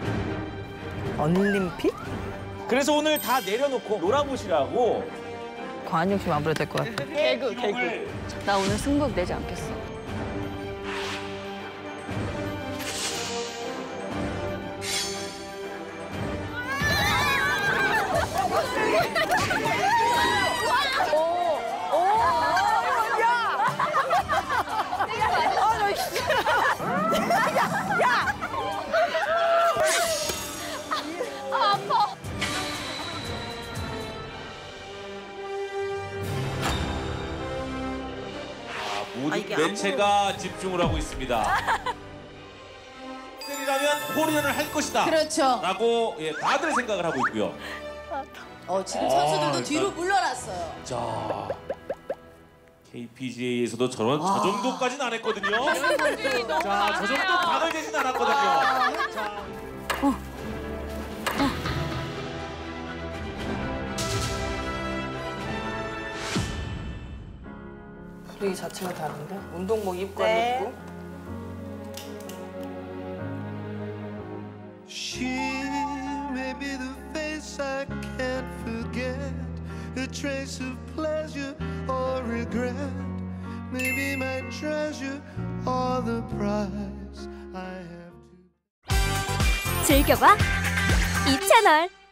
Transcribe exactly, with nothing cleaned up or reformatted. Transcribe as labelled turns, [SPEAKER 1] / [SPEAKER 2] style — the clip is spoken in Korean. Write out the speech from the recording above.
[SPEAKER 1] 언림픽?
[SPEAKER 2] 그래서 오늘 다 내려놓고 놀아보시라고.
[SPEAKER 1] 과한 욕심 안 부려도 될 것 같아.
[SPEAKER 3] 개그, 개그. 나 오늘 승부욕 내지 않겠어.
[SPEAKER 4] 모든 매체가 집중을 하고 있습니다. 때리라면 홀인원을 할 것이다.
[SPEAKER 5] 그렇죠.
[SPEAKER 4] 라고 예, 다들 생각을 하고 있고요.
[SPEAKER 5] 어, 지금 선수들도
[SPEAKER 4] 아,
[SPEAKER 5] 뒤로 물러났어요.
[SPEAKER 4] 자, 케이피지에이에서도 저런 저 정도까지는 안 했거든요. 자, 저 정도 각을 재진 않았거든요. 자.
[SPEAKER 1] 분위기 자체가 다른데? 운동복 입고 안
[SPEAKER 6] 네.
[SPEAKER 1] 입고?
[SPEAKER 7] She may be the face I can't forget, a trace of pleasure or regret, maybe my treasure or the price I have to.
[SPEAKER 8] 즐겨봐 이 채널.